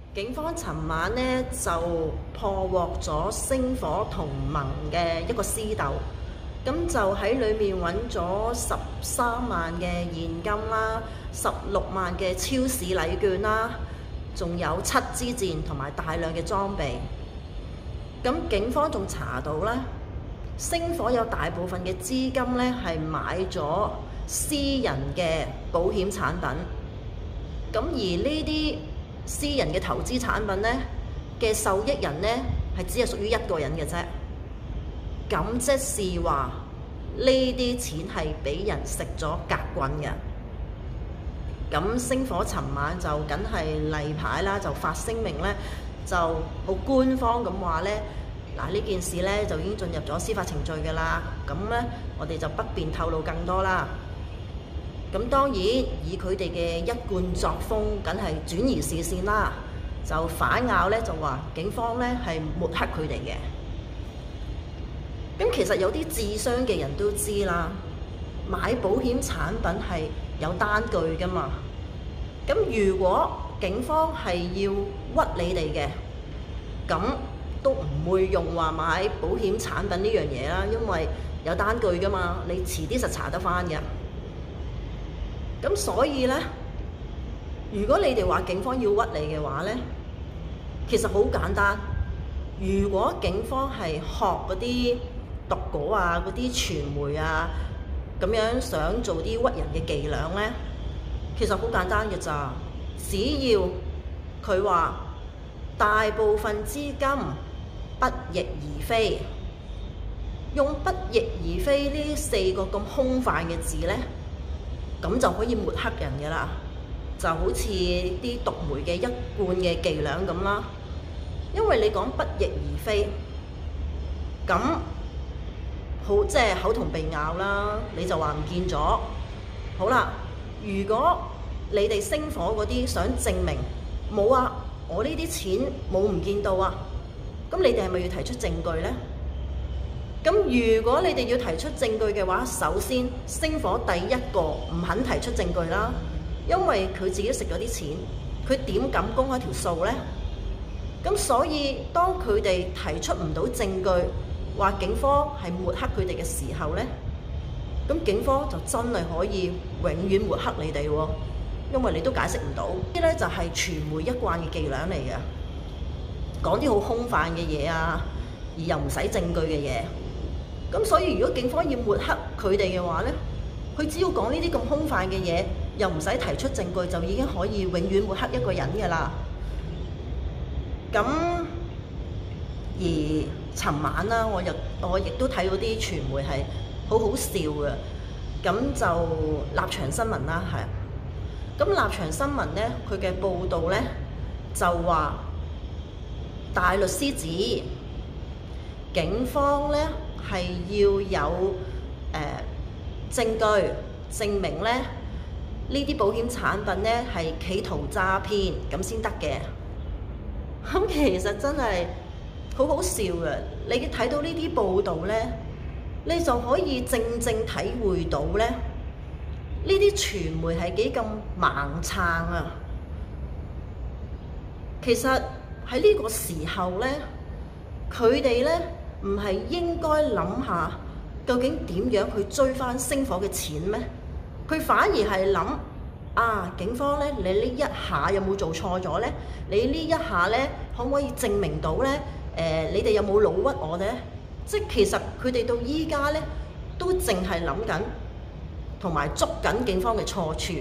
警方尋晚呢就破獲咗星火同盟嘅一個私竇，咁就喺裏面揾咗13萬嘅現金啦、16萬嘅超市禮券啦，仲有7支箭同埋大量嘅裝備。咁警方仲查到咧，星火有大部分嘅資金咧係買咗私人嘅保險產品，咁而呢啲私人嘅投資產品咧嘅受益人咧係只係屬於一個人嘅啫。咁即是話呢啲錢係俾人食咗格棍嘅。咁星火尋晚就梗係例牌啦，就發聲明咧，就好官方咁話咧，嗱呢件事咧就已經進入咗司法程序嘅啦。咁咧我哋就不便透露更多啦。咁當然以佢哋嘅一貫作風，梗係轉移視線啦，就反咬咧就話警方咧係抹黑佢哋嘅。咁其實有啲智商嘅人都知啦，買保險產品係有單據噶嘛。咁如果警方係要屈你哋嘅，咁都唔會用話買保險產品呢樣嘢啦，因為有單據噶嘛，你遲啲實查得返嘅。咁所以呢，如果你哋話警方要屈你嘅話呢，其實好簡單。如果警方係學嗰啲讀稿啊、嗰啲傳媒啊，咁樣想做啲屈人嘅伎倆呢，其實好簡單嘅咋。只要佢話大部分資金不翼而飛，用不翼而飛呢4個咁空泛嘅字呢，咁就可以抹黑人嘅啦。就好似啲獨媒嘅一貫嘅伎倆咁啦。因為你講不翼而飛，咁好即係口同鼻拗啦，你就話唔見咗。好啦，如果你哋星火嗰啲想證明冇啊，我呢啲錢冇唔見到啊，咁你哋係咪要提出證據呢？咁如果你哋要提出證據嘅話，首先星火第一個唔肯提出證據啦，因為佢自己食咗啲錢，佢點敢公開條數呢？咁所以當佢哋提出唔到證據，話警方係抹黑佢哋嘅時候呢，咁警方就真係可以永遠抹黑你哋喎，因為你都解釋唔到。呢啲咧就係傳媒一貫嘅伎倆嚟嘅，講啲好空泛嘅嘢啊，而又唔使證據嘅嘢。咁所以如果警方要抹黑佢哋嘅話呢，佢只要講呢啲咁空泛嘅嘢，又唔使提出證據，就已經可以永遠抹黑一個人㗎啦。咁而尋晚啦，我亦都睇到啲傳媒係好好笑嘅。咁就立場新聞啦，係。咁立場新聞呢，佢嘅報導呢，就話大律師指警方呢係要有證據證明呢呢啲保險產品呢係企圖詐騙咁先得嘅。咁其實真係好好笑嘅，你睇到呢啲報導呢，你就可以正正體會到呢啲傳媒係幾咁盲撐啊！其實喺呢個時候呢，佢哋呢唔係應該諗下究竟點樣去追翻星火嘅錢咩？佢反而係諗啊，警方呢，你呢一下有冇做錯咗呢？你呢一下呢，可唔可以證明到呢？你哋有冇老屈我呢？即係其實佢哋到依家呢，都淨係諗緊同埋捉緊警方嘅錯處。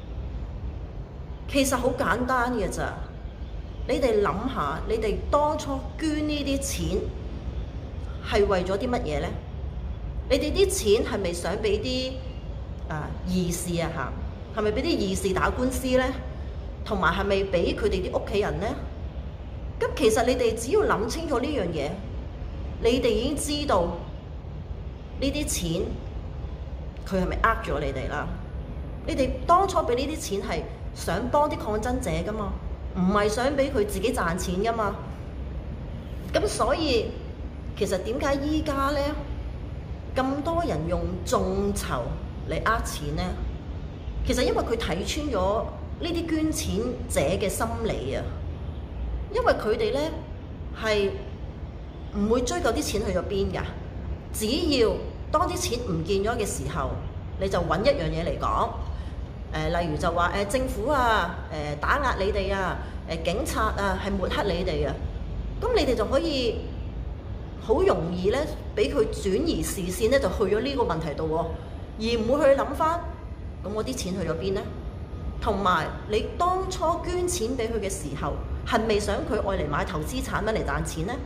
其實好簡單嘅咋，你哋諗下，你哋當初捐呢啲錢係為咗啲乜嘢呢？你哋啲錢係咪想俾啲義士啊嚇？係咪俾啲義士打官司呢？同埋係咪俾佢哋啲屋企人呢？咁其實你哋只要諗清楚呢樣嘢，你哋已經知道呢啲錢佢係咪呃咗你哋啦？你哋當初俾呢啲錢係想幫啲抗爭者噶嘛，唔係想俾佢自己賺錢噶嘛。咁所以其實點解依家呢咁多人用眾籌嚟呃錢呢？其實因為佢睇穿咗呢啲捐錢者嘅心理啊。 因為佢哋呢係唔會追究啲錢去咗邊㗎，只要當啲錢唔見咗嘅時候，你就揾一樣嘢嚟講，例如就話政府啊，打壓你哋啊，警察啊係抹黑你哋啊，咁你哋就可以好容易咧俾佢轉移視線咧，就去咗呢個問題度喎，而唔會去諗翻咁我啲錢去咗邊呢？同埋你當初捐錢俾佢嘅時候，係咪想佢愛嚟買投資產品嚟賺錢呢？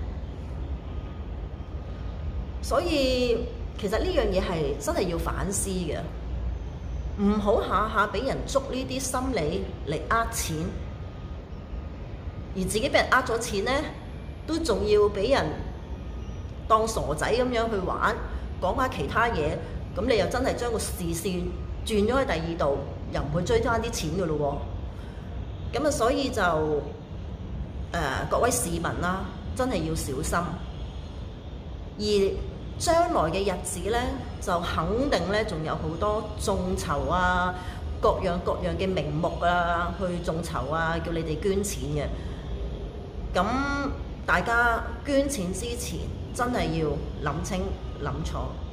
所以其實呢樣嘢係真係要反思嘅，唔好下下俾人捉呢啲心理嚟呃錢，而自己俾人呃咗錢呢，都仲要俾人當傻仔咁樣去玩，講下其他嘢，咁你又真係將個視線轉咗去第二度，又唔去追翻啲錢噶咯喎。咁啊，所以就各位市民啦，真係要小心。而將來嘅日子呢，就肯定呢，仲有好多眾籌啊，各樣嘅名目啊，去眾籌啊，叫你哋捐錢嘅。咁大家捐錢之前，真係要諗清諗楚。